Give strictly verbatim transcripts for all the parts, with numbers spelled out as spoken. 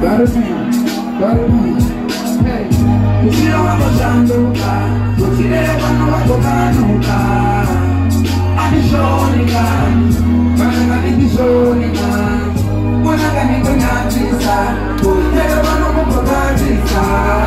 Barunya, barunya. Hey, usira wako shanduka, usire wano wako kanuka. Adishoni gani, mana adishoni gani, mwana gani kunyatisa, usire wano wako kanuka.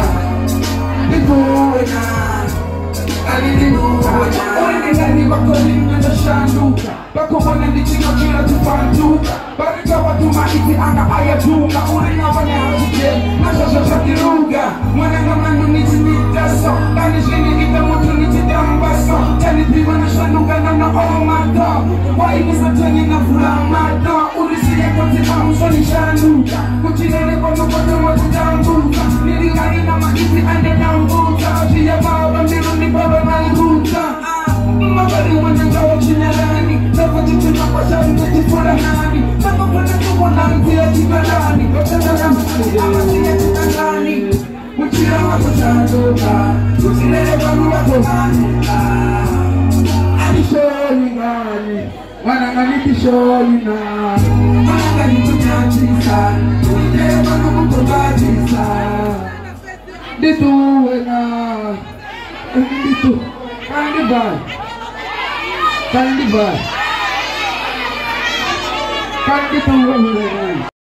Nibuena, kali nibuena. Oine gani wako limna shanduka, bako wana ndichino kila tufanduka. Barika watu maiti anga ayatunga, urina wane hajike, nasha shakiruga. Mwana ngamanu niti nitaso, kani shini ita mutu niti dambaso. Tani piwa na shanduka na na omado, waini satani na fulamado. Urisi ya kote na usoni shanduka, kuchirele kono kote watu jambuka. Nilingari na maiti ande nambuka, jia baba miru ni baba na iruta. Mabari wananga wa chinyarani, nafa jitu na kwa shandu jifura nani. Mama wana tuwa na mtia jibarani, kotana na mkuli ama siya tutangani. Uchira wako shanduka, usilele wanu wako manuka. Adishoni gani, wana gani bishoni na. Wana gani kunyatisa, usilele wanu wako batisa. Ditu wena, ditu, kandi bai. Kandi bai. Kandi tuwa wena.